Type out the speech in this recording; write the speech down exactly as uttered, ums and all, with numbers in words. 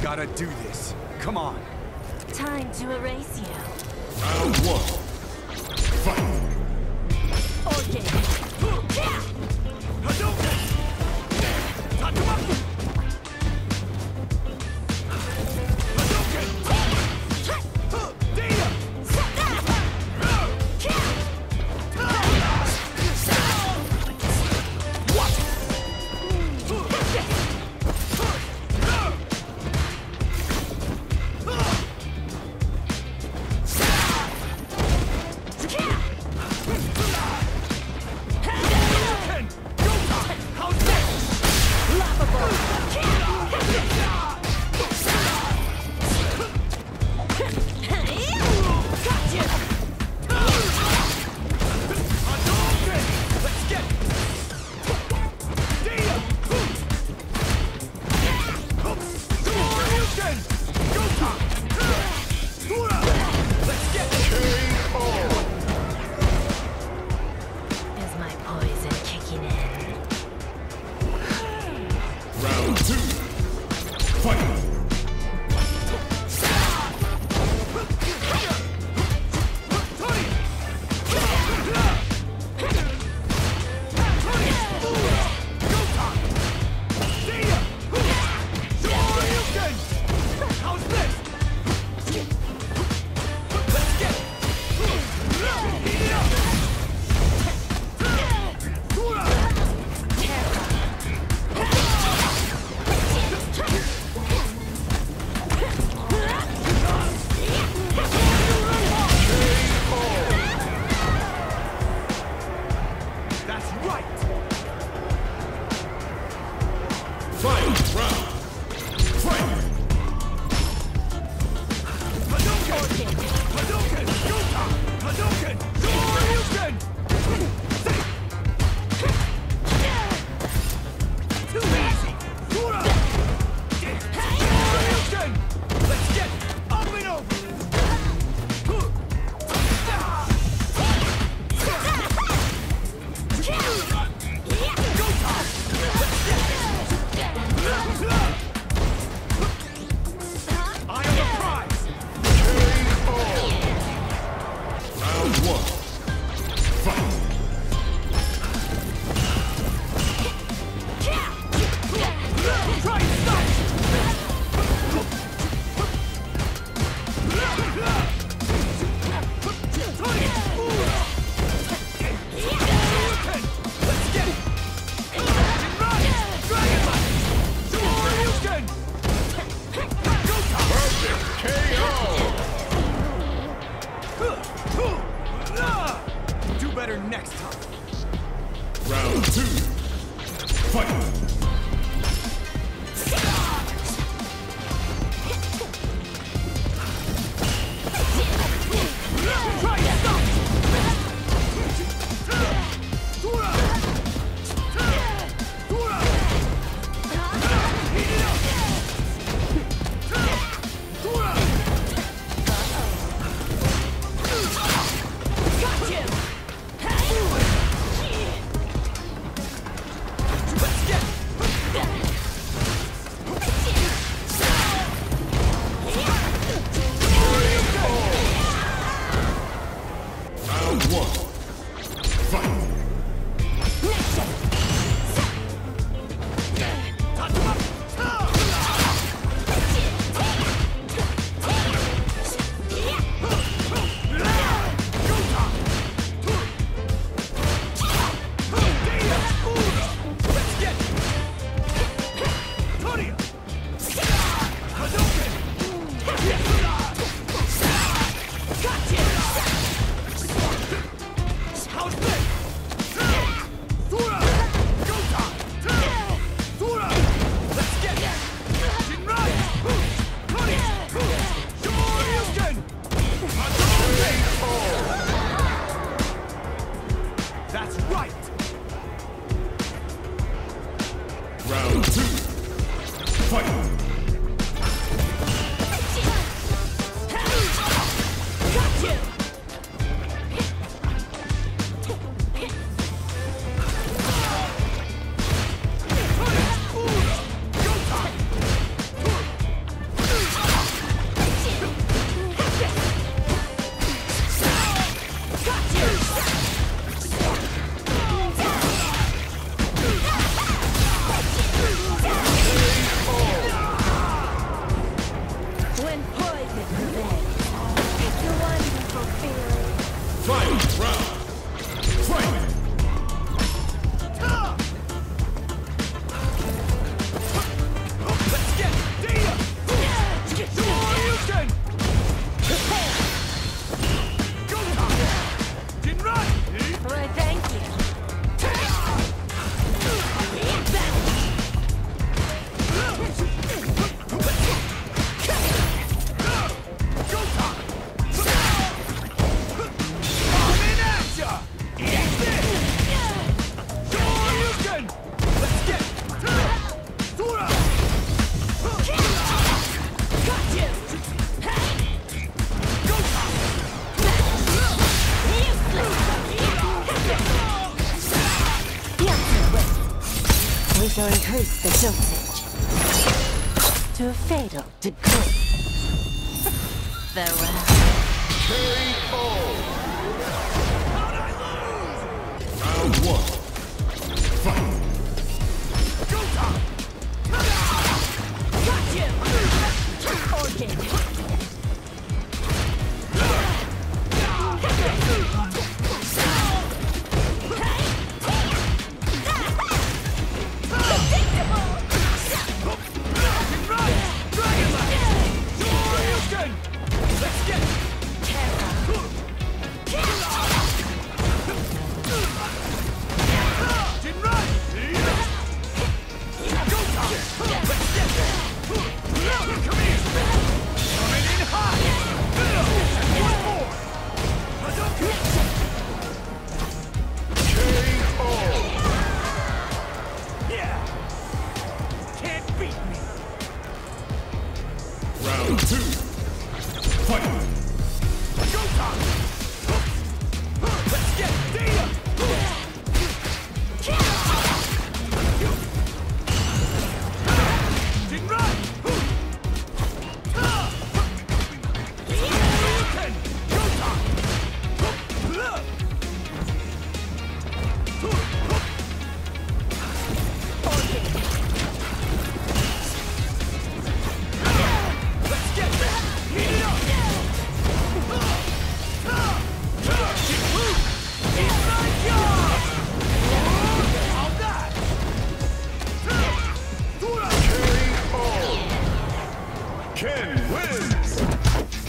gotta do this. Come on. Time to erase you. Round one. Fight! Okay. Hadouken! Tatsumaki! Hadouken! Dia! What? dosage to a fatal degree. Farewell. K O. Round one. Fight. Go time! Got you! Orchid. Let's get it! Didn't run! Go time! Let's get it! Come here! Coming in hot! One more! K O. Yeah! Can't beat me! Round two. Fight. Go time! Let's get it! Data! Didn't run! Go time! Let's get it! Heat it up! It's my job! All that! K O. Ken wins.